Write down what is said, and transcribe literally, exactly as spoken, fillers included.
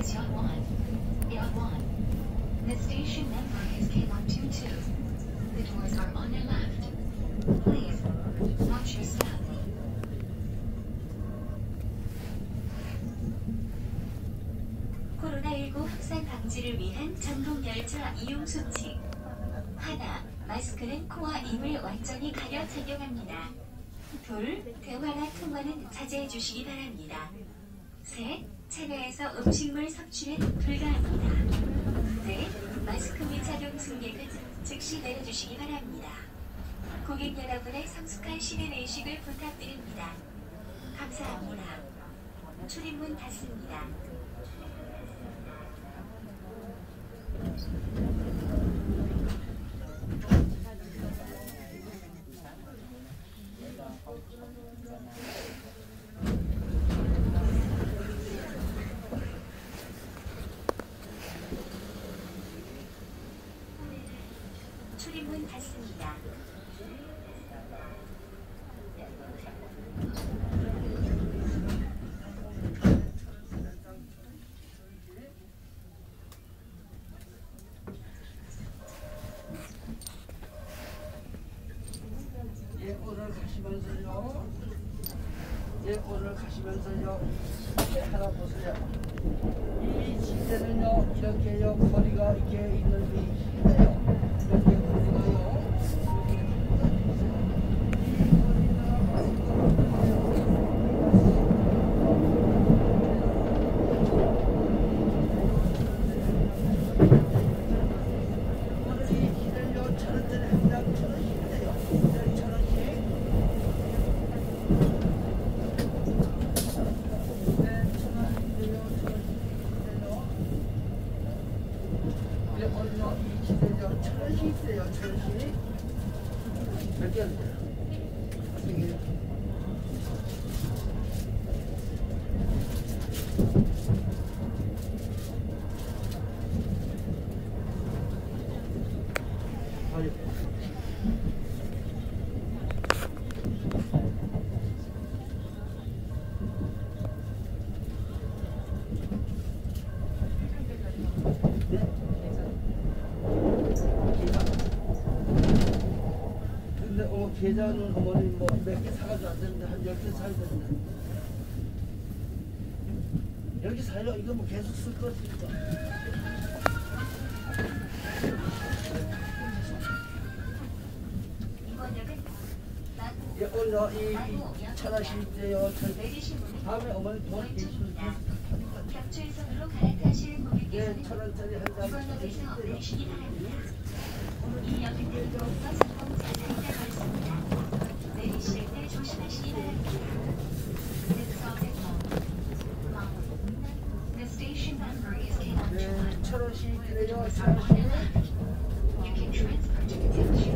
is Yangwan. Yangwan. The station number is K one two two. The doors are on your left. Please, watch your step. 코로나십구 확산 방지를 위한 전동열차 이용 수칙. 하나. 마스크는 코와 입을 완전히 가려 착용합니다. 둘. 대화나 통화는 자제해 주시기 바랍니다. 셋. 차량에서 음식물 섭취는 불가합니다. 넷. 마스크 미착용 승객은 즉시 내려주시기 바랍니다. 고객 여러분의 성숙한 시민의식을 부탁드립니다. 감사합니다. 출입문 닫습니다. 출입문 닫습니다. 예, 오늘 가시면서요. 예, 오늘 가시면서요. 예, 하나 보세요. 이 지대는요, 이렇게요, 거리가 이렇게 있는 게 있어요. 이렇게 거리가요. 오늘 이 지대는요, 천 원짜리 한 장 천 원씩인데요. 천 원씩. 천원씩 있어요, 천원씩. 몇 개 안 돼요? 세 개요? 아니. 근데 어, 계좌는 어머니 뭐 몇 개 사가지고 안 되는데 한 열 개 사야 되는데 열 개 사요? 이거 뭐 계속 쓸 것이니까. 예, 오늘 이 천원씩 있대요. 다음에 어머니 돈 계시면 격추선으로 갈아타실 예, 고객께서는 천원짜리 한 장. 이번역에서 내리시기 바랍니다. 이 역은 버스 공사 사이가 걸습니다. 내리실 때 조심하시기 바랍니다. The station number is K one two one. 네, 천원씩 있대요. You can transfer to the